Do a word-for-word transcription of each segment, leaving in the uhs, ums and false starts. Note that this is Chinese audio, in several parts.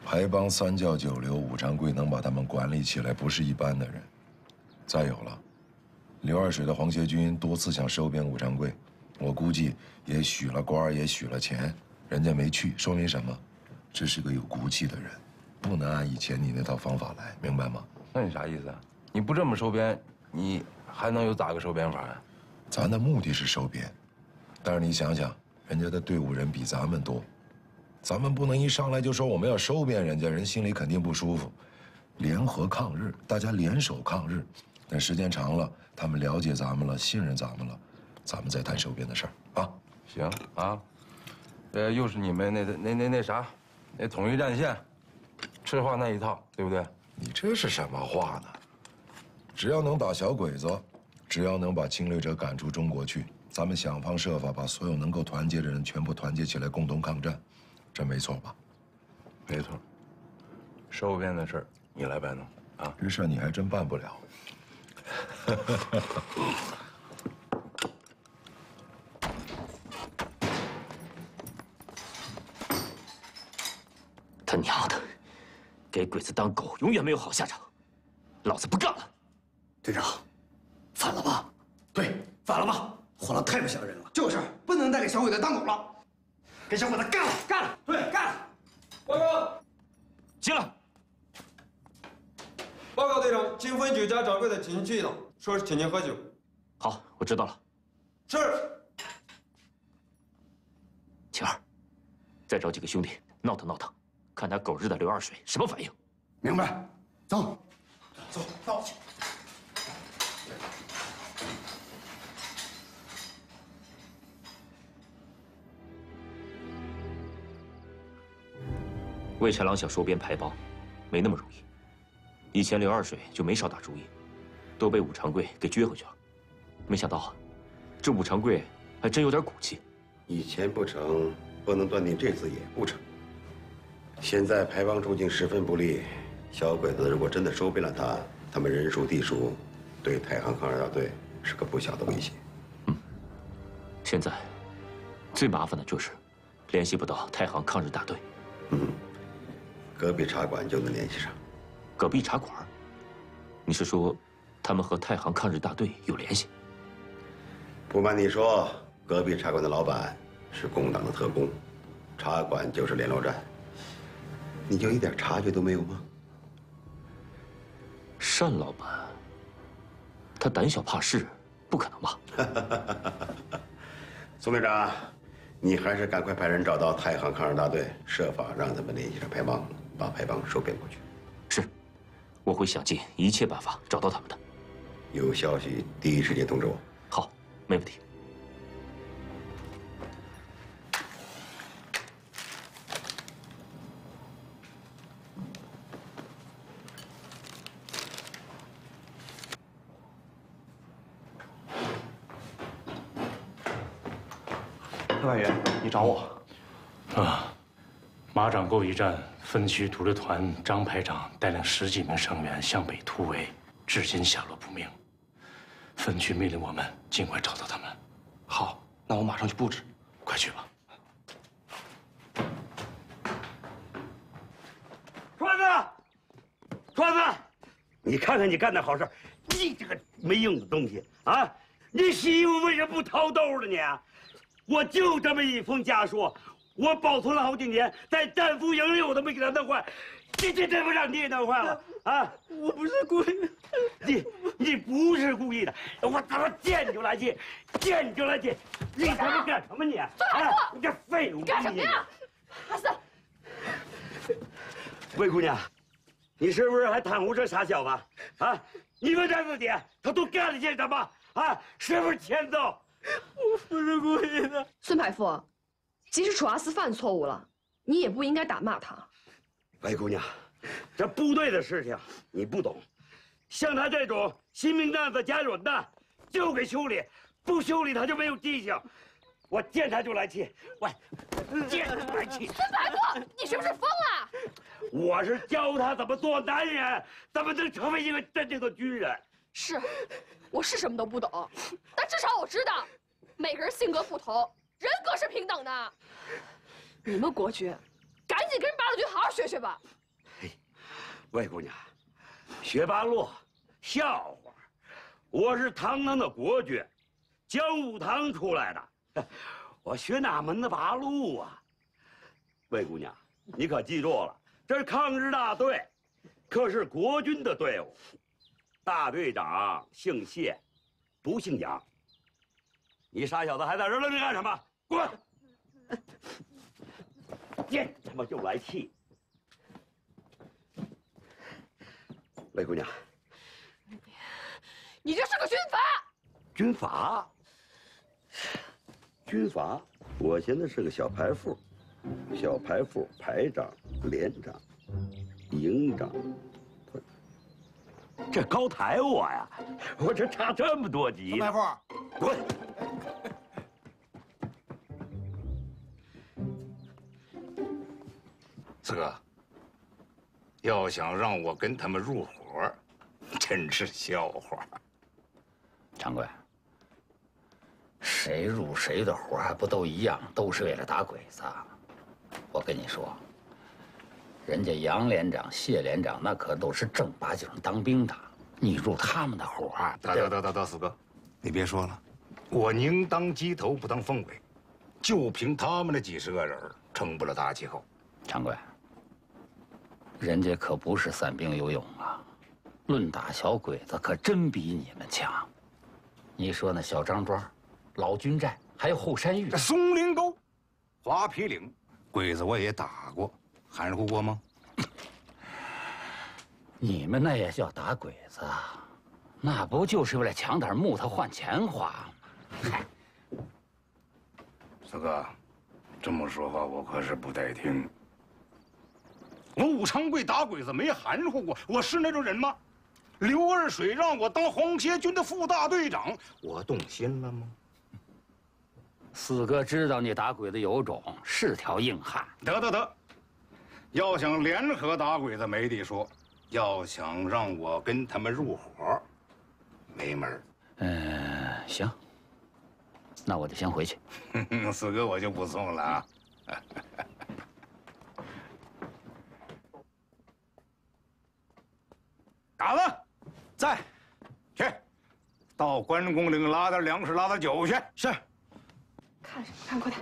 排帮三教九流，武长贵能把他们管理起来，不是一般的人。再有了，刘二水的皇协军多次想收编武长贵，我估计也许了官，也许了钱，人家没去，说明什么？这是个有骨气的人，不能按以前你那套方法来，明白吗？ 那你啥意思啊？你不这么收编，你还能有咋个收编法啊？ 咱的目的是收编，但是你想想，人家的队伍人比咱们多，咱们不能一上来就说我们要收编人家，人心里肯定不舒服。联合抗日，大家联手抗日，等时间长了，他们了解咱们了，信任咱们了，咱们再谈收编的事儿啊。 行啊，这又是你们那那那那啥，那统一战线，赤化那一套，对不对？ 你这是什么话呢？只要能打小鬼子，只要能把侵略者赶出中国去，咱们想方设法把所有能够团结的人全部团结起来，共同抗战，这没错吧？ 没错。收编的事儿你来办弄啊， 这事儿你还真办不了。 他娘的，给鬼子当狗，永远没有好下场。老子不干了！ 队长，反了吧？ 对，反了吧？活了太不像人了。 就是，不能再给小鬼子当狗了， 给小鬼子干了，干了！对，干了！报告， 进来。 报告队长，金分局家掌柜的请您去一趟，说是请您喝酒。 好，我知道了。 是。 晴儿，再找几个兄弟闹腾闹腾，看他狗日的刘二水什么反应。 明白。走， 走，到。 魏豺狼想收编排帮，没那么容易。以前刘二水就没少打主意，都被武长贵给撅回去了。没想到，这武长贵还真有点骨气。 以前不成，不能断定这次也不成。现在排帮处境十分不利，小鬼子如果真的收编了他，他们人数地数，对太行抗日大队是个不小的威胁。 嗯，现在最麻烦的就是联系不到太行抗日大队。 嗯，隔壁茶馆就能联系上。 隔壁茶馆？你是说，他们和太行抗日大队有联系？ 不瞒你说，隔壁茶馆的老板是共党的特工，茶馆就是联络站。你就一点察觉都没有吗？ 单老板，他胆小怕事，不可能吧？ 宋队长，你还是赶快派人找到太行抗日大队，设法让他们联系上排帮，把排帮收编过去。 是，我会想尽一切办法找到他们的。 有消息第一时间通知我。 好，没问题。 外援，你找我。 啊，马掌沟一战分区独立团张排长带领十几名成员向北突围，至今下落不明。分区命令我们尽快找到他们。 好，那我马上去布置。 快去吧。 川子，川子，你看看你干的好事，你这个没用的东西啊！你媳妇为什么不掏兜了呢？我就这么一封家书，我保存了好几年，在战俘营里我都没给他弄坏，这这这不让你也弄坏了啊！我不是故意的，你你不是故意的，我他妈见你就来气，见你就来气，你他妈干什么你？啊，你这废物！ 你干什么呀？阿三， 魏姑娘，你是不是还袒护这傻小子？啊，你问他自己，他都干了些什么？啊，是不是欠揍？我不是故意的。 孙排副，即使楚阿四犯错误了，你也不应该打骂他。 魏姑娘，这部队的事情你不懂，像他这种新兵蛋子加软蛋，就给修理，不修理他就没有记性。我见他就来气，我见他就来气。 孙排副，你是不是疯了？ 我是教他怎么做男人，怎么能成为一个真正的军人。 是，我是什么都不懂，但至少我知道，每个人性格不同，人格是平等的。你们国军，赶紧跟人八路军好好学学吧， 魏姑娘，学八路，笑话。我是堂堂的国军，讲武堂出来的，我学哪门子八路啊？魏姑娘，你可记住了，这是抗日大队，可是国军的队伍。大队长姓谢，不姓杨。你傻小子还在这儿愣着干什么？滚！真他妈又来气！魏姑娘， 你这是个军阀！ 军阀，军阀！我现在是个小排副，小排副、排长、连长、营长，这高抬我呀！我这差这么多级。 小排副， 滚！ 四哥，要想让我跟他们入伙，真是笑话。 长官，谁入谁的伙还不都一样，都是为了打鬼子。我跟你说，人家杨连长、谢连长那可都是正八经当兵的，你入他们的伙， 得得得得得，四哥，你别说了，我宁当鸡头不当凤尾，就凭他们那几十个人，撑不了大气候。 长官。人家可不是散兵游勇啊，论打小鬼子可真比你们强。你说那小张庄、老军寨，还有后山峪、 松林沟、花皮岭，鬼子我也打过，含糊过吗？ 你们那也叫打鬼子，那不就是为了抢点木头换钱花吗？嗨， 四哥，这么说话我可是不带听。我武昌贵打鬼子没含糊过，我是那种人吗？刘二水让我当皇协军的副大队长，我动心了吗？ 四哥知道你打鬼子有种，是条硬汉。 得得得，要想联合打鬼子没得说，要想让我跟他们入伙，没门。 嗯，行，那我就先回去。 四哥我就不送了啊。嘎子， 在， 去，到关公岭拉点粮食，拉点酒去。 是。 看什么看？快点！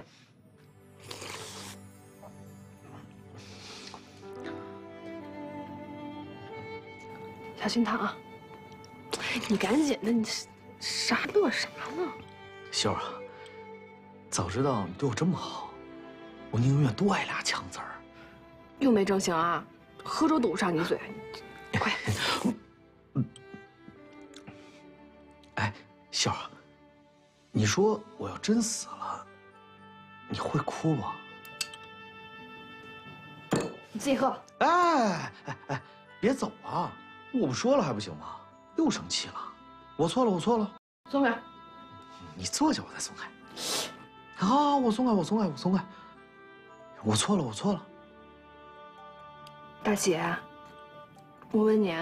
小心烫啊！你赶紧的，你啥乐啥呢？ 秀儿啊，早知道你对我这么好，我宁愿多挨俩枪子儿。 又没正形啊！喝粥堵不上你嘴。快！ 哎，秀儿，你说我要真死了，你会哭吗？ 你自己喝。 哎哎哎，别走啊！我不说了还不行吗？又生气了。我错了，我错了。 松开！ 你坐下，我再松开。好，我松开，我松开，我松开。我错了，我错了。 大姐。我问你，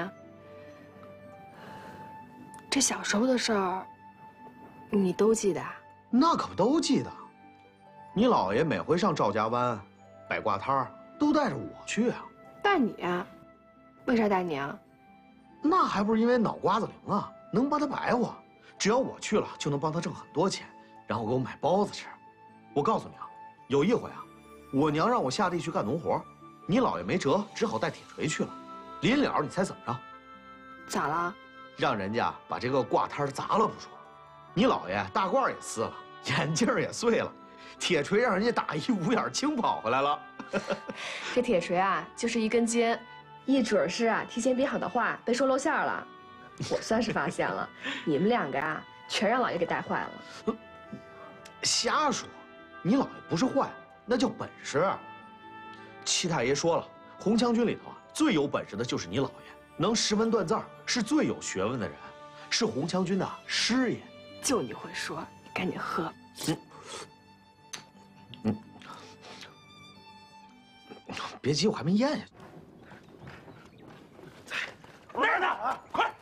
这小时候的事儿，你都记得？ 那可不都记得。你姥爷每回上赵家湾摆挂摊儿，都带着我去啊。 带你？为啥带你啊？ 那还不是因为脑瓜子灵啊，能帮他白活。只要我去了，就能帮他挣很多钱，然后给我买包子吃。我告诉你啊，有一回啊，我娘让我下地去干农活，你姥爷没辙，只好带铁锤去了。临了，你猜怎么着？ 咋了？ 让人家把这个挂摊砸了不说，你姥爷大褂也撕了，眼镜也碎了，铁锤让人家打一五眼青跑回来了。 这铁锤啊，就是一根筋，一准是啊，提前编好的话被说露馅了。我算是发现了，你们两个啊，全让老爷给带坏了。 瞎说，你姥爷不是坏，那叫本事。七太爷说了，红枪军里头啊。最有本事的就是你姥爷，能识文断字儿，是最有学问的人，是红枪军的师爷。 就你会说，你赶紧喝。 嗯，嗯，别急，我还没咽下去。 那儿呢，快！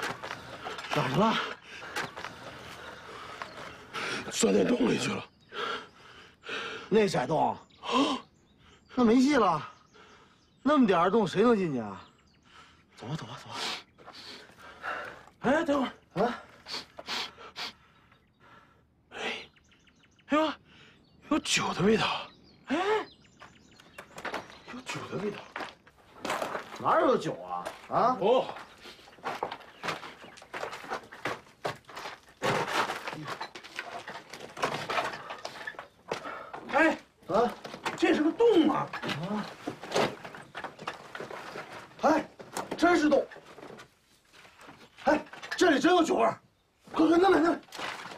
哪儿去了？钻进洞里去了。 那窄洞，那没戏了。那么点儿洞，谁能进去啊？走吧，走吧，走吧。哎，等会儿啊！哎，哎呦，有酒的味道！哎，有酒的味道。哪有酒啊？啊？哦。 哎啊，这是个洞啊！啊，哎，真是洞！哎，这里真有酒味儿！快快，那边那边。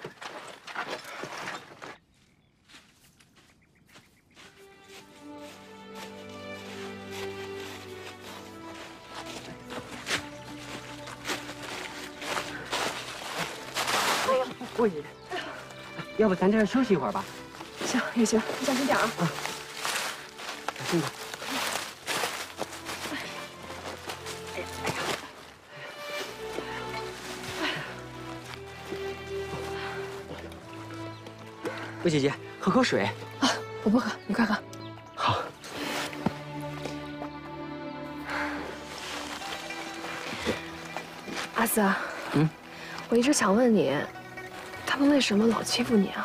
哎呀，魏姐，要不咱这儿休息一会儿吧？ 行也行，你小心点啊！ 小心点。魏姐姐，喝口水。 啊，我不喝，你快喝。 好。 阿四， 嗯， 我一直想问你，他们为什么老欺负你啊？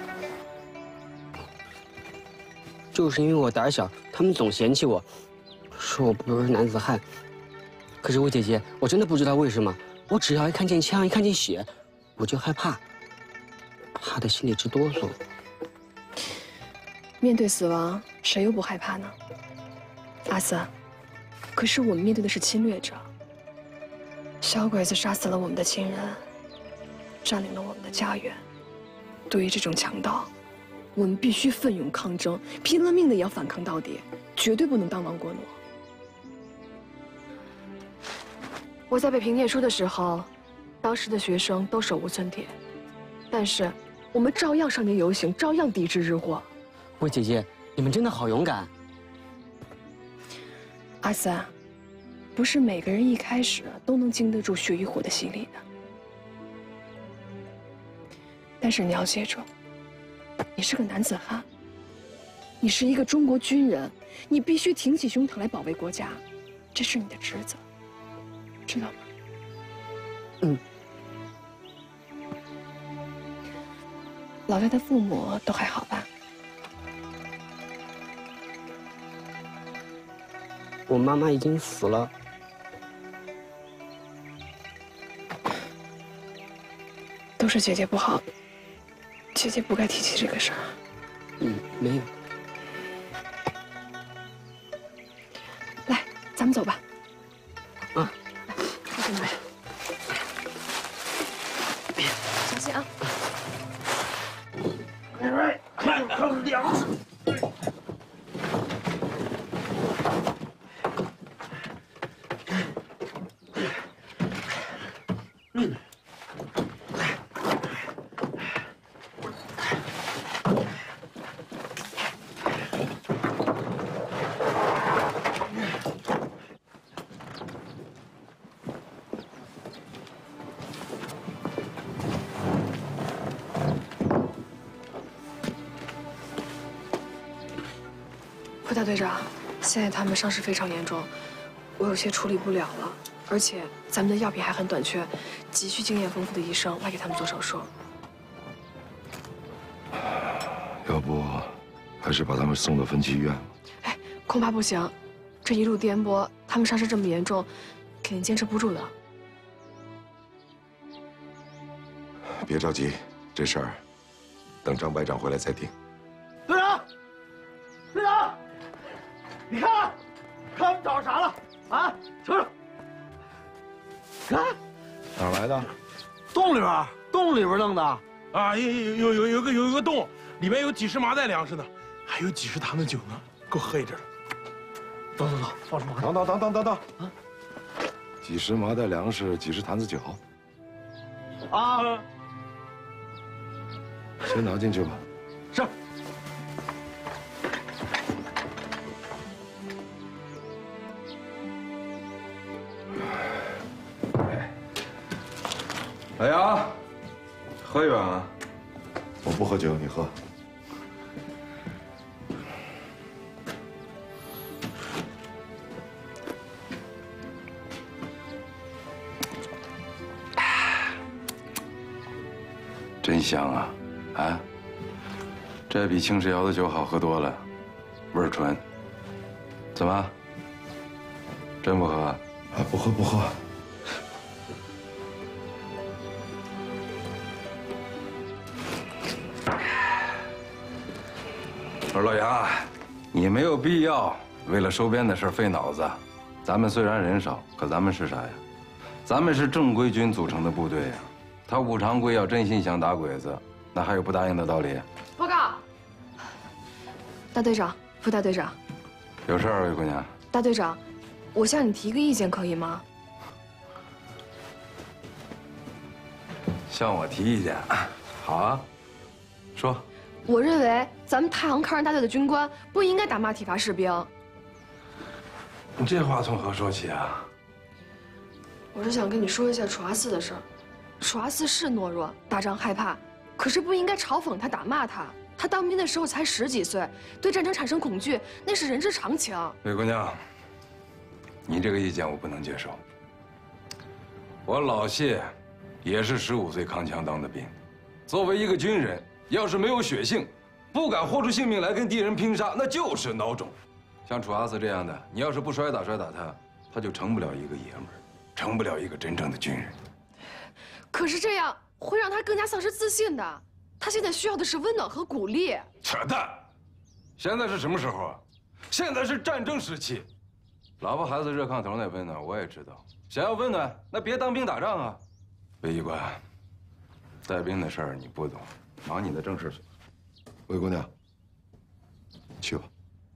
就是因为我胆小，他们总嫌弃我，说我不是男子汉。可是魏姐姐，我真的不知道为什么，我只要一看见枪，一看见血，我就害怕，怕得心里直哆嗦。 面对死亡，谁又不害怕呢？阿四，可是我们面对的是侵略者，小鬼子杀死了我们的亲人，占领了我们的家园。对于这种强盗， 我们必须奋勇抗争，拼了命的也要反抗到底，绝对不能当亡国奴。我在北平念书的时候，当时的学生都手无寸铁，但是我们照样上街游行，照样抵制日货。 魏姐姐，你们真的好勇敢。 阿三，不是每个人一开始都能经得住血与火的洗礼的，但是你要记住。 你是个男子汉，你是一个中国军人，你必须挺起胸膛来保卫国家，这是你的职责，知道吗？ 嗯。 老大的父母都还好吧？ 我妈妈已经死了。 都是姐姐不好。 姐姐不该提起这个事儿。 嗯，没有。 来，咱们走吧。 啊， 来，快进来。小心啊！ 哎，看看粮食。嗯。 蒲大队长，现在他们伤势非常严重，我有些处理不了了，而且咱们的药品还很短缺，急需经验丰富的医生来给他们做手术。 要不，还是把他们送到分区医院吧。 哎，恐怕不行，这一路颠簸，他们伤势这么严重，肯定坚持不住的。 别着急，这事儿等张排长回来再定。 队长，队长。 你看，看我们找着啥了啊？瞅瞅，看哪来的？ 洞里边，洞里边弄的。 啊，有有有有有个有一个洞，里面有几十麻袋粮食呢，还有几十坛子酒呢，够喝一阵了。 走走走，放什么？ 等等等等等等啊！几十麻袋粮食，几十坛子酒。 啊！ 先拿进去吧。 是。 来呀，喝一碗啊！ 我不喝酒，你喝。 真香啊！啊，这比青石窑的酒好喝多了，味儿纯。怎么？真不喝？啊， 不喝不喝。 我说老杨啊，你没有必要为了收编的事费脑子。咱们虽然人少，可咱们是啥呀？咱们是正规军组成的部队呀。他武长贵要真心想打鬼子，那还有不答应的道理？ 报告，大队长、副大队长， 有事儿，魏姑娘。 大队长，我向你提个意见，可以吗？ 向我提意见，好啊，说。 我认为咱们太行抗日大队的军官不应该打骂体罚士兵。 你这话从何说起啊？ 我是想跟你说一下楚阿四的事儿。楚阿四是懦弱，打仗害怕，可是不应该嘲讽他、打骂他。他当兵的时候才十几岁，对战争产生恐惧，那是人之常情。 魏姑娘，你这个意见我不能接受。我老谢也是十五岁扛枪当的兵，作为一个军人，要是没有血性，不敢豁出性命来跟敌人拼杀，那就是孬种。像楚阿四这样的，你要是不摔打摔打他，他就成不了一个爷们儿，成不了一个真正的军人。 可是这样会让他更加丧失自信的。他现在需要的是温暖和鼓励。 扯淡！现在是什么时候啊？现在是战争时期，老婆孩子热炕头那温暖我也知道。想要温暖，那别当兵打仗啊。魏医官，带兵的事儿你不懂，忙你的正事去。 魏姑娘，去吧。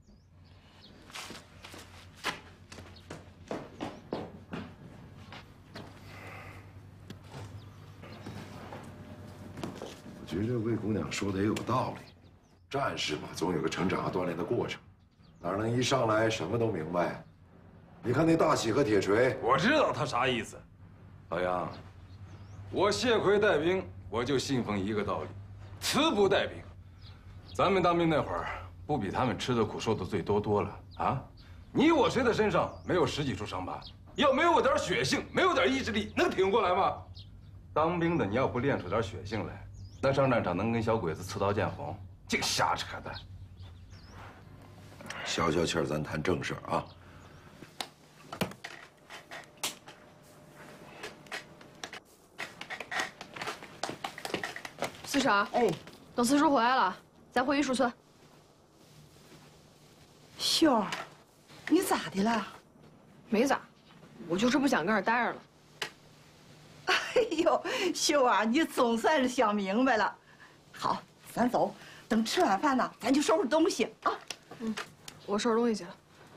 我觉得魏姑娘说的也有道理，战士嘛，总有个成长和锻炼的过程，哪能一上来什么都明白？你看那大喜和铁锤， 我知道他啥意思。老杨，我谢奎带兵，我就信奉一个道理：慈不带兵。咱们当兵那会儿，不比他们吃的苦、受的罪多多了啊！你我谁的身上没有十几处伤疤？要没有点血性，没有点意志力，能挺过来吗？当兵的，你要不练出点血性来，那上战场能跟小鬼子刺刀见红？净瞎扯淡！ 消消气儿，咱谈正事儿啊。 四婶，哎，等四叔回来了，咱回玉树村。 秀儿，你咋的了？ 没咋，我就是不想跟这儿待着了。 哎呦，秀儿，你总算是想明白了。好，咱走，等吃完饭呢，咱就收拾东西啊。 嗯，我收拾东西去了。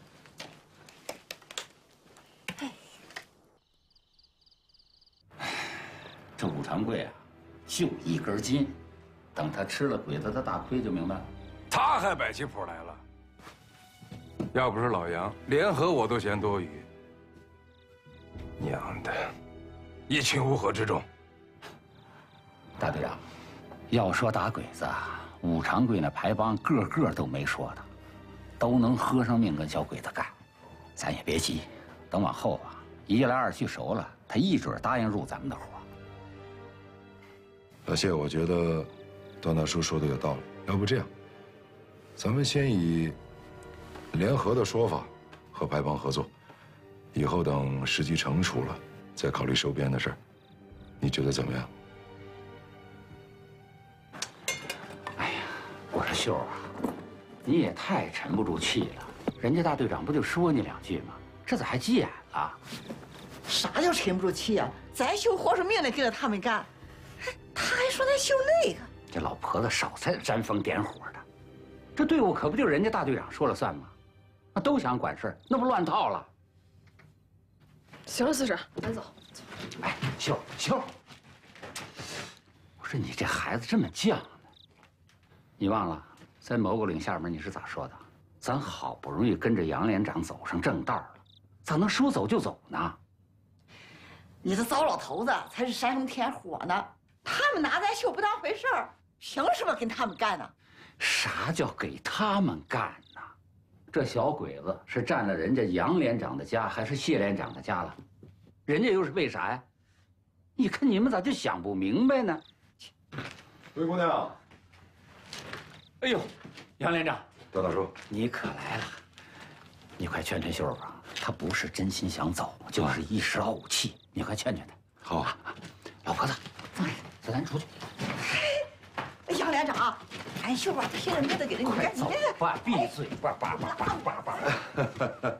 这武长贵啊，就一根筋，等他吃了鬼子的大亏就明白了。 他还摆起谱来了。要不是老杨联合，我都嫌多余。娘的，一群乌合之众。 大队长，要说打鬼子，武长贵那排帮个个都没说的，都能喝上命跟小鬼子干。咱也别急，等往后啊，一来二去熟了，他一准答应入咱们的伙。 老谢，我觉得段大叔说的有道理。要不这样，咱们先以联合的说法和排帮合作，以后等时机成熟了，再考虑收编的事儿。你觉得怎么样？ 哎呀，我说秀啊，你也太沉不住气了。人家大队长不就说你两句吗？这咋还急眼了？ 啥叫沉不住气啊？咱秀活生命的跟着他们干，他还说咱秀那个。 这老婆子少在煽风点火的，这队伍可不就人家大队长说了算吗？那都想管事儿，那不乱套了？ 行了，四婶，咱走。 哎，秀秀，我说你这孩子这么犟呢，你忘了在某个岭下面你是咋说的？咱好不容易跟着杨连长走上正道了，咋能说走就走呢？ 你这糟老头子才是煽风点火呢！他们拿咱秀不当回事儿，凭什么跟他们干呢？ 啥叫给他们干呢？这小鬼子是占了人家杨连长的家，还是谢连长的家了？人家又是为啥呀？你看你们咋就想不明白呢？ 魏姑娘。 哎呦，杨连长， 刁大叔， 你可来了！你快劝劝秀儿吧，他不是真心想走，就是一时老武气。你快劝劝他。 好， 老婆子，这咱出去。 杨连长，俺秀啊，拼了命的给人快走吧，闭嘴吧，叭叭叭叭叭。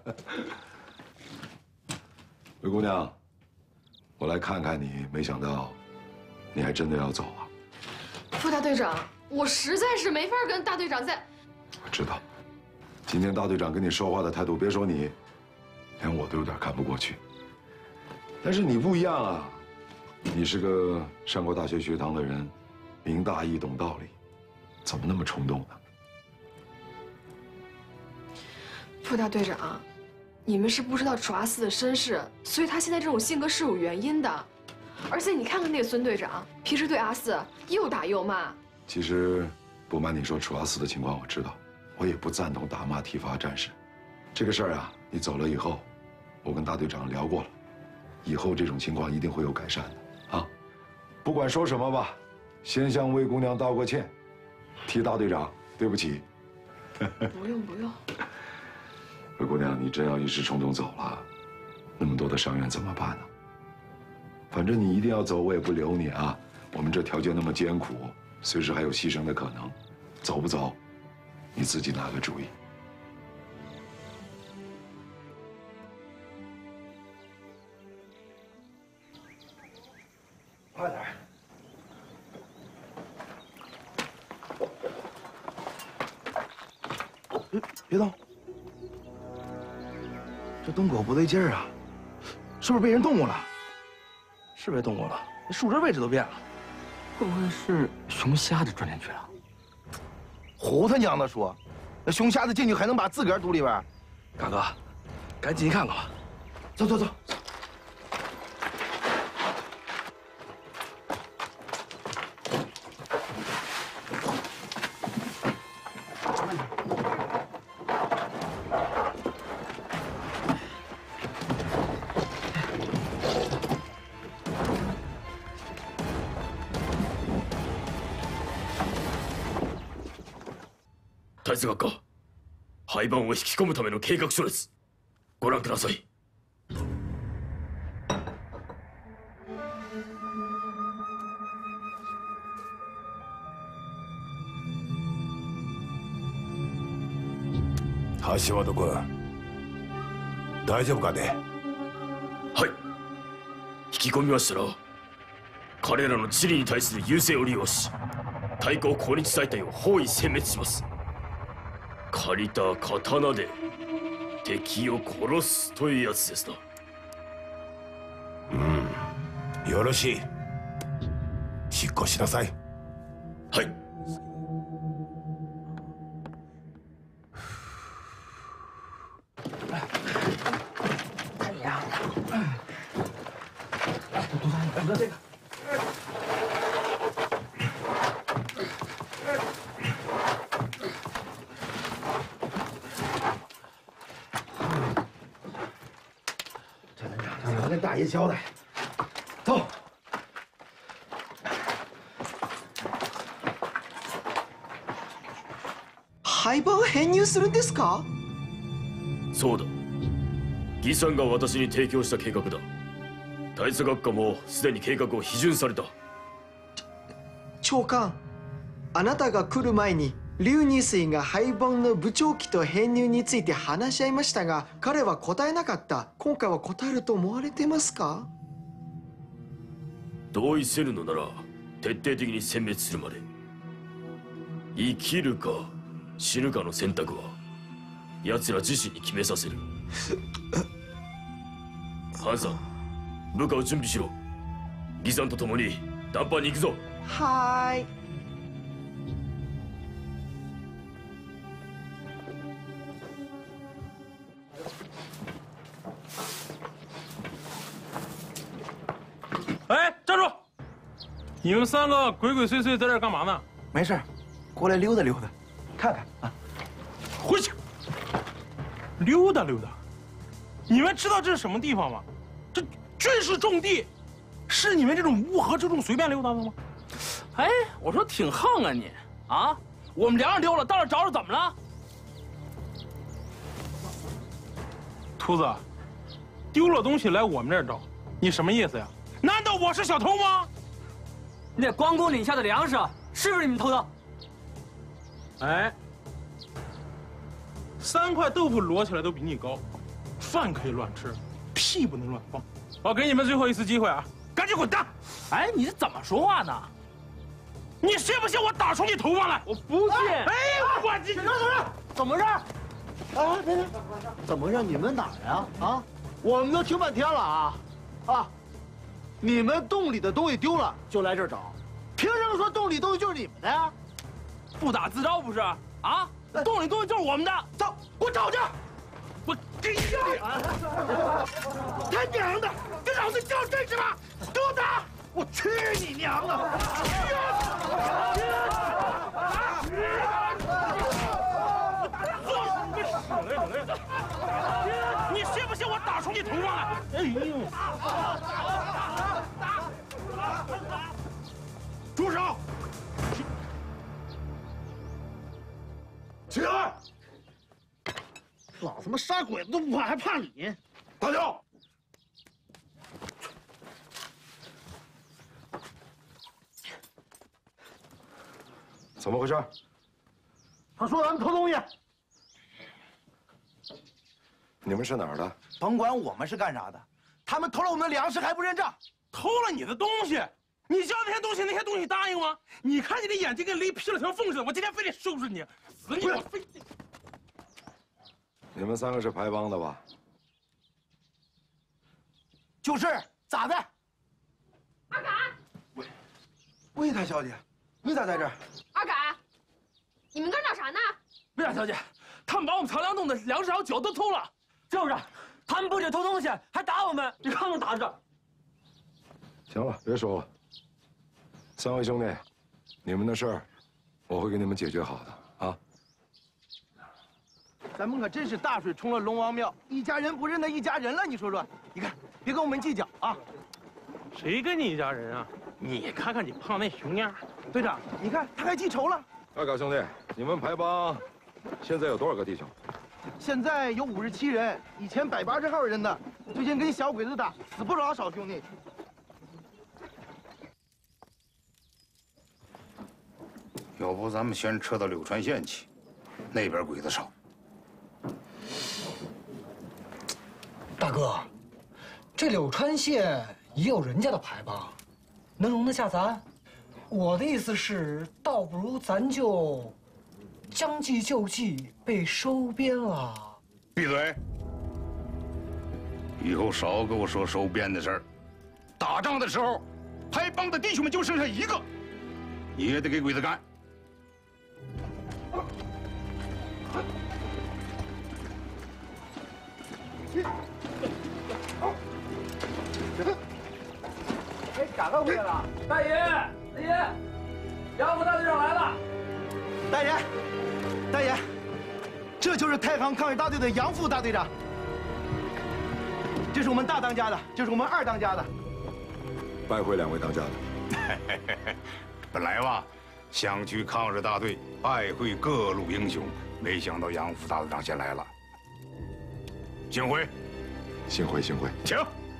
魏姑娘，我来看看你，没想到你还真的要走啊！ 副大队长，我实在是没法跟大队长在。 我知道，今天大队长跟你说话的态度，别说你，连我都有点看不过去。但是你不一样啊，你是个上过大学学堂的人，明大义懂道理，怎么那么冲动呢？ 副大队长，你们是不知道楚阿四的身世，所以他现在这种性格是有原因的。而且你看看那个孙队长，平时对阿四又打又骂。 其实，不瞒你说，楚阿四的情况我知道，我也不赞同打骂体罚战士。这个事儿啊，你走了以后，我跟大队长聊过了，以后这种情况一定会有改善的啊。不管说什么吧，先向魏姑娘道个歉，替大队长对不起。 不用不用。 魏姑娘，你真要一时冲动走了，那么多的伤员怎么办呢？反正你一定要走，我也不留你啊。我们这条件那么艰苦，随时还有牺牲的可能，走不走，你自己拿个主意。 快点！别别动！这洞口不对劲儿啊，是不是被人动过了？是被动过了，那树枝位置都变了。 会不会是熊瞎子钻进去了？ 胡他娘的说，那熊瞎子进去还能把自个儿堵里边？大哥，赶紧看看吧。走走走。 太子閣下、廃盤を引き込むための計画書です。ご覧ください。 橋本君、大丈夫かね？ はい。引き込みましたら、彼らの地理に対する優勢を利用し、対抗抗日大隊を包囲殲滅します。借りた刀で敵を殺すというやつですな。 うん、よろしい。引っ越しなさい。 はい。 哎呀，杜大爷，大哥这个。跟大爷交代，走。 廃盤を編入するんですか？ そうだ。義さんが私に提供した計画だ。太子閣下もすでに計画を批准された。 長官、あなたが来る前に劉二水が廃盤の部長機と編入について話し合いましたが、彼は答えなかった。今回は答えると思われてますか？ 同意せぬのなら徹底的に殲滅するまで。生きるか死ぬかの選択は奴ら自身に決めさせる。ハンさん、部下を準備しろ。義さんと共に談判に行くぞ。 はーい。 哎，站住！你们三个鬼鬼祟祟在这儿干嘛呢？ 没事，过来溜达溜达，看看啊。 回去。溜达溜达。你们知道这是什么地方吗？这军事重地，是你们这种乌合之众随便溜达的吗？ 哎，我说挺横啊你啊！我们粮食丢了，到这找找怎么了？ 秃子，丢了东西来我们这儿找，你什么意思呀？难道我是小偷吗？ 那关公领下的粮食是不是你们偷的？ 哎，三块豆腐摞起来都比你高，饭可以乱吃，屁不能乱放。我给你们最后一次机会啊，赶紧滚蛋！ 哎，你是怎么说话呢？ 你信不信我打出你头发来？ 我不信！ 哎，我这警察同志，怎么回事？啊，别别，怎么回事？你们哪儿呀？啊，我们都听半天了啊啊！你们洞里的东西丢了就来这儿找，凭什么说洞里东西就是你们的呀？ 不打自招不是？啊，洞里东西就是我们的， 走，给我找去！ 我给你！ 他娘的，给老子较真是吧？给我打！我去你娘的！ 你信不信我打出你头发来？哎呦！ 住手！起来！ 老他妈杀鬼子都不怕，还怕你？ 大舅。 怎么回事？ 他说咱们偷东西。 你们是哪儿的？ 甭管我们是干啥的，他们偷了我们的粮食还不认账， 偷了你的东西，你交那些东西，那些东西答应吗？你看你的眼睛跟雷劈了条缝似的，我今天非得收拾你，死你！我非…… 你们三个是排帮的吧？ 就是，咋的？ 阿敢， 魏魏大小姐，你咋在这儿？ 阿敢，你们搁这闹啥呢？ 魏大小姐，他们把我们藏粮洞的粮食还有酒都偷了。就是，他们不仅偷东西，还打我们，你看我打着。 行了，别说了。三位兄弟，你们的事儿，我会给你们解决好的啊。 咱们可真是大水冲了龙王庙，一家人不认得一家人了。你说说，你看，别跟我们计较啊。 谁跟你一家人啊？你看看你胖那熊样。 队长，你看他还记仇了。 二嘎兄弟，你们排帮现在有多少个弟兄？ 现在有五十七人，以前百八十号人呢。最近跟小鬼子打，死不少少兄弟。 要不咱们先撤到柳川县去，那边鬼子少。 大哥，这柳川县也有人家的排帮，能容得下咱？我的意思是，倒不如咱就将计就计，被收编了。 闭嘴！以后少给我说收编的事儿。打仗的时候，排帮的弟兄们就剩下一个，也得给鬼子干。 哎，赶快回来了！ 大爷，大爷，杨副大队长来了！ 大爷，大爷，这就是太行抗日大队的杨副大队长。这是我们大当家的，这是我们二当家的。 拜会两位当家的。 本来吧，想去抗日大队拜会各路英雄，没想到杨副大队长先来了。幸会， 幸会，幸会， 请。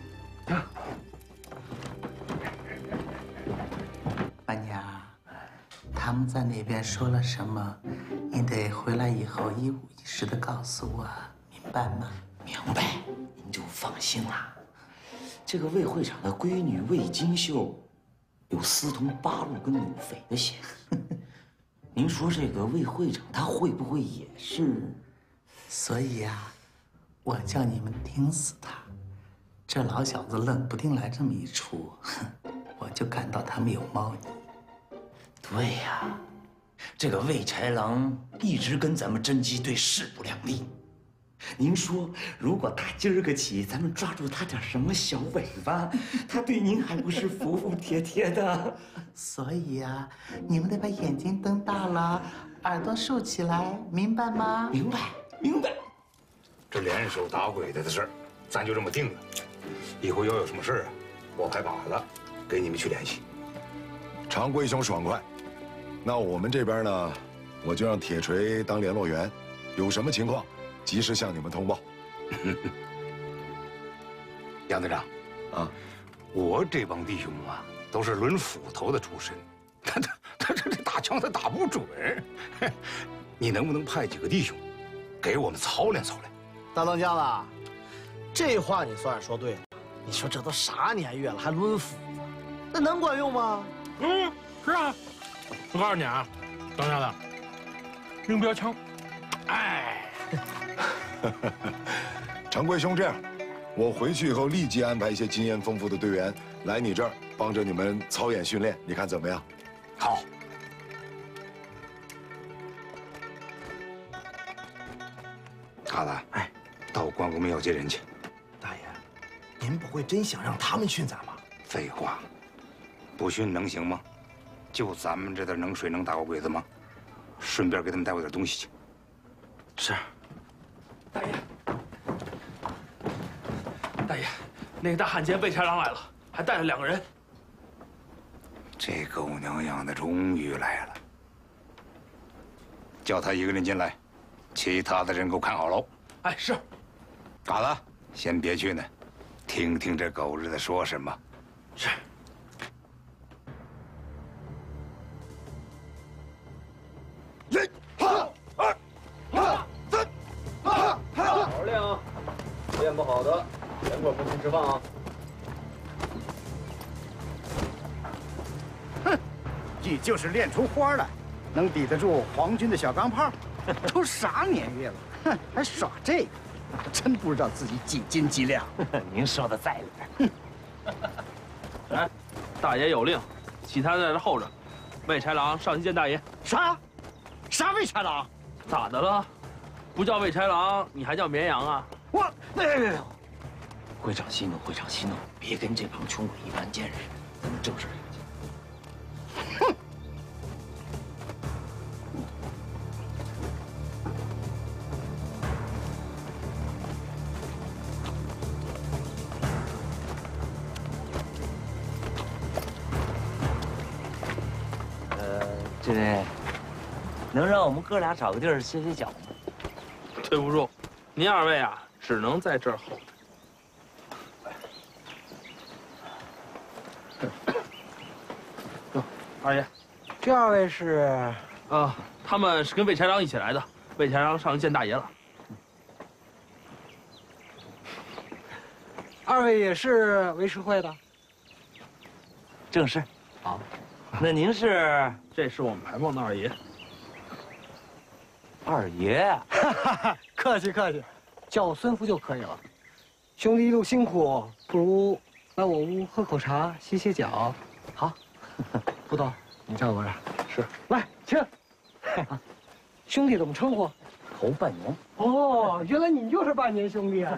伴娘，他们在那边说了什么？你得回来以后一五一十的告诉我，明白吗？ 明白，您就放心啦。这个魏会长的闺女魏金秀，有私通八路跟土匪的嫌。您说这个魏会长他会不会也是？ 所以呀、啊，我叫你们盯死他。这老小子冷不丁来这么一出，我就感到他们有猫腻。 对呀，这个魏豺狼一直跟咱们侦缉队势不两立。您说，如果打今儿个起，咱们抓住他点什么小尾巴，他对您还不是服服帖帖的？ 所以呀、啊，你们得把眼睛瞪大了，耳朵竖起来，明白吗？ 明白，明白。 这联手打鬼子的事儿，咱就这么定了。以后要有什么事儿啊，我派把子给你们去联系。 常贵兄爽快。那我们这边呢，我就让铁锤当联络员，有什么情况，及时向你们通报。 杨队长，啊，我这帮弟兄啊，都是抡斧头的出身，他他他这这打枪他打不准。你能不能派几个弟兄，给我们操练操练？ 大当家了，这话你算是说对了。你说这都啥年月了，还抡斧子，那能管用吗？ 嗯，是啊。我告诉你啊，当家的，扔标枪，哎。 常贵兄，这样，我回去以后立即安排一些经验丰富的队员来你这儿帮着你们操演训练，你看怎么样？ 好。卡子，哎，到关公庙接人去。 大爷，您不会真想让他们训咱吧？ 废话，不训能行吗？就咱们这点能水能打过鬼子吗？顺便给他们带回点东西去。 是。大爷，大爷，那个大汉奸魏豺狼来了，还带了两个人。 这狗娘养的终于来了，叫他一个人进来，其他的人给我看好喽。 哎，是。 嘎子，先别去呢，听听这狗日的说什么。 是。 一、二、二、二、三、二、 好好练啊！练不好的，全馆不许吃饭啊！ 哼，你就是练出花来，能抵得住皇军的小钢炮？都啥年月了，哼，还耍这个，真不知道自己几斤几两。 您说的在理。来，大爷有令，其他在这候着。魏豺狼上去见大爷。 啥？啥魏豺狼？ 咋的了？不叫魏豺狼，你还叫绵羊啊？ 我哎， 会长息怒，会长息怒，别跟这帮穷鬼一般见识，咱们正事儿。 哼！ 呃，这位，能让我们哥俩找个地儿歇歇脚吗？ 对不住，您二位啊，只能在这儿候着。哟，二爷， 这二位是？ 啊，他们是跟魏豺狼一起来的。魏豺狼上去见大爷了。 二位也是维持会的？ 正是。好，那您是？ 这是我们排帮的二爷。 二爷， 哈哈哈，客气客气，叫我孙福就可以了。兄弟一路辛苦，不如来我屋喝口茶，歇歇脚。好，不懂，你站我这儿。 是， 来，请。兄弟怎么称呼？ 头半年。 哦，原来你就是半年兄弟啊。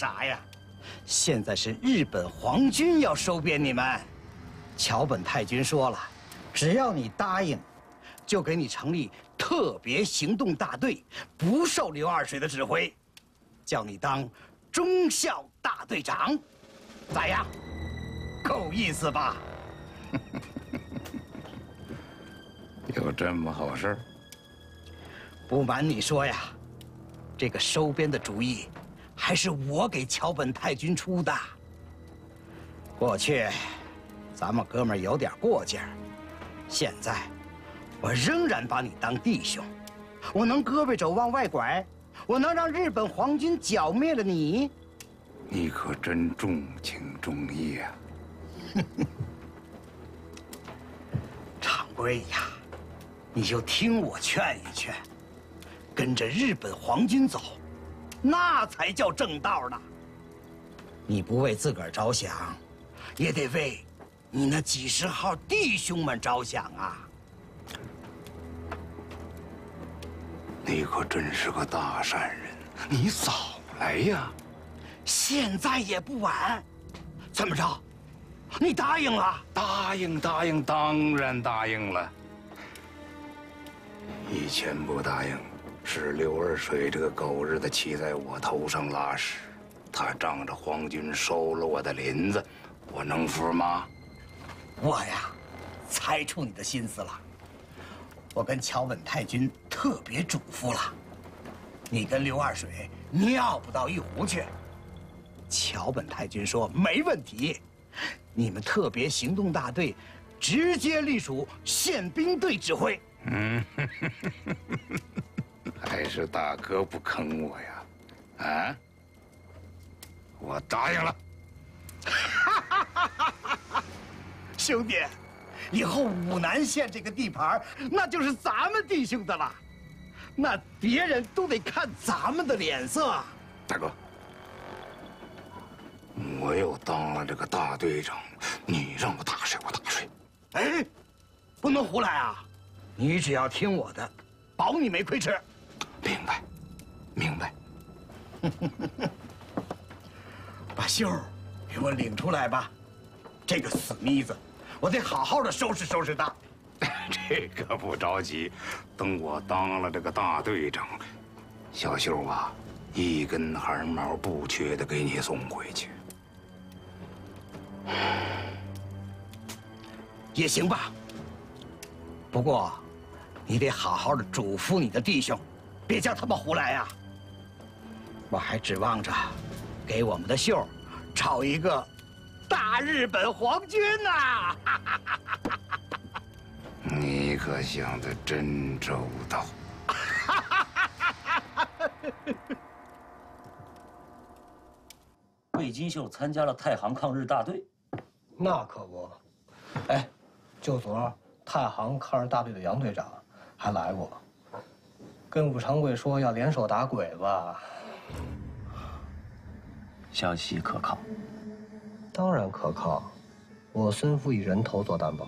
啥呀？现在是日本皇军要收编你们。桥本太君说了，只要你答应，就给你成立特别行动大队，不受刘二水的指挥，叫你当中校大队长，咋样？够意思吧？ 有这么好事？ 不瞒你说呀，这个收编的主意还是我给桥本太君出的。过去咱们哥们儿有点过劲儿，现在我仍然把你当弟兄，我能胳膊肘往外拐，我能让日本皇军剿灭了你。 你可真重情重义啊！ 常规呀，你就听我劝一劝，跟着日本皇军走，那才叫正道呢。你不为自个儿着想，也得为你那几十号弟兄们着想啊！ 你可真是个大善人，你早来呀！ 现在也不晚，怎么着？你答应了？ 答应，答应，当然答应了。以前不答应，是刘二水这个狗日的骑在我头上拉屎，他仗着皇军收了我的林子，我能服吗？ 我呀，猜出你的心思了。我跟桥本太君特别嘱咐了，你跟刘二水尿不到一壶去。桥本太君说没问题，你们特别行动大队直接隶属宪兵队指挥。 嗯，还是大哥不坑我呀？啊，我答应了。 兄弟，以后武南县这个地盘那就是咱们弟兄的了，那别人都得看咱们的脸色。 大哥，我又当了这个大队长，你让我打谁我打谁。 哎，不能胡来啊！你只要听我的，保你没亏吃。 明白，明白。 把秀儿给我领出来吧，这个死妮子，我得好好的收拾收拾他。 这个不着急，等我当了这个大队长，小秀啊，一根汗毛不缺的给你送回去。 也行吧，不过你得好好的嘱咐你的弟兄，别叫他们胡来呀。我还指望着给我们的秀找一个大日本皇军呐！ 你可想得真周到。 魏金秀参加了太行抗日大队， 那可不。哎，就昨儿太行抗日大队的杨队长还来过，跟武长贵说要联手打鬼子。 消息可靠？ 当然可靠，我孙父以人头做担保。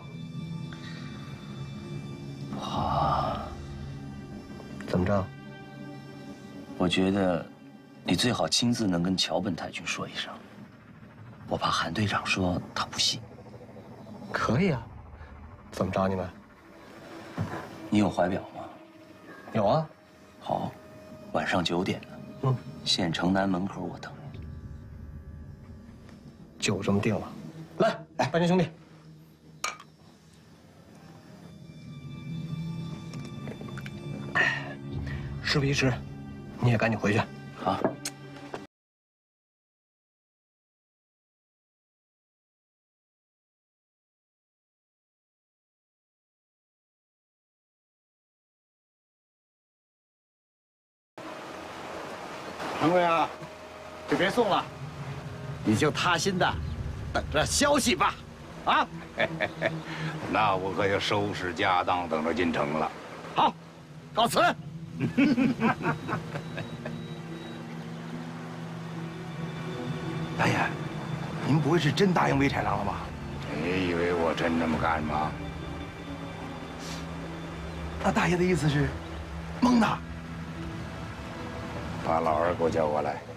好， 怎么着？ 我觉得你最好亲自能跟桥本太君说一声，我怕韩队长说他不信。 可以啊，怎么着你们？ 你有怀表吗？ 有啊。 好，晚上九点呢。 嗯， 县城南门口我等你。 就这么定了。来，来，半斤兄弟。事不宜迟，你也赶紧回去。 好。 常贵啊，就别送了，你就踏心的等着消息吧。啊， 那我可要收拾家当，等着进城了。 好，告辞。 大爷，您不会是真答应魏豺狼了吧？ 你以为我真这么干吗？ 那大爷的意思是，蒙的。 把老二给我叫过来。